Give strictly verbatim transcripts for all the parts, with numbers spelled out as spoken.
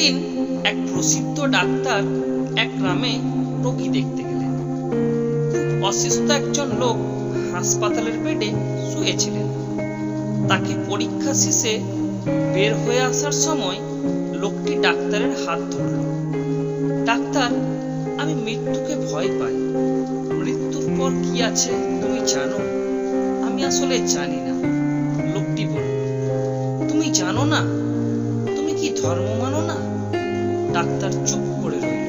একদিন এক প্রসিদ্ধ ডাক্তার এক গ্রামে রোগী দেখতে গেলেন। খুব অসুস্থ একজন লোক হাসপাতালের বেডে শুয়েছিলেন। তাকে পরীক্ষা শেষে বের হয়ে আসার সময় লোকটি ডাক্তারের হাত ধরল। ডাক্তার, আমি মৃত্যুকে ভয় পাই। মৃত্যুর পর কি আছে তুমি জানো? আমি আসলে জানি না। লোকটি বলল, তুমি জানো না? তুমি কি ধর্ম মানো না? ডাক্তার চুপ করে রইল।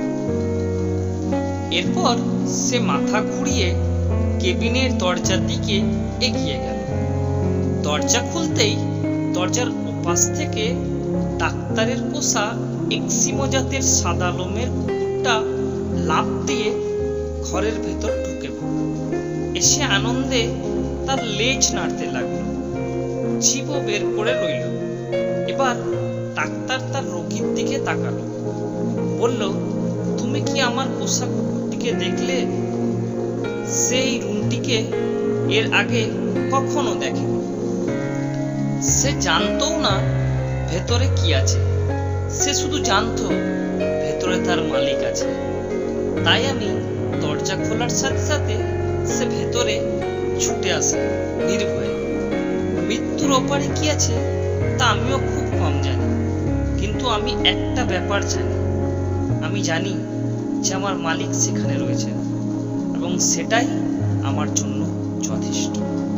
এরপর সে মাথা ঘুরিয়ে কেবিনের দরজার দিকে এগিয়ে গেল। দরজা খুলতেই দরজার ওপাশ থেকে ডাক্তারের পোষা এক্সিমো জাতের সাদা লোমের কুকুরটা লাফ দিয়ে ঘরের ভেতর ঢুকে পড়ল। এসে আনন্দে তার লেজ নাড়তে লাগলো, জিভও বের করে রইল। এবার ডাক্তার তার রোগীর দিকে তাকালো, বলল, তুমি কি আমার পোষা কুকুরটিকে দেখলে? সেই রুমটিকে এর আগে কখনো দেখেনি। সে জানতো না ভেতরে কি আছে, সে শুধু জানতো ভেতরে তার মালিক আছে। তাই আমি দরজা খোলার সাথে সাথে সে ভেতরে ছুটে আসে নির্ভয়ে। মৃত্যুর ওপারে কি আছে তা আমিও খুব কম জানি, কিন্তু আমি একটা ব্যাপার জানি। আমি জানি যে আমার মালিক সেখানে রয়েছে এবং সেটাই আমার জন্য যথেষ্ট।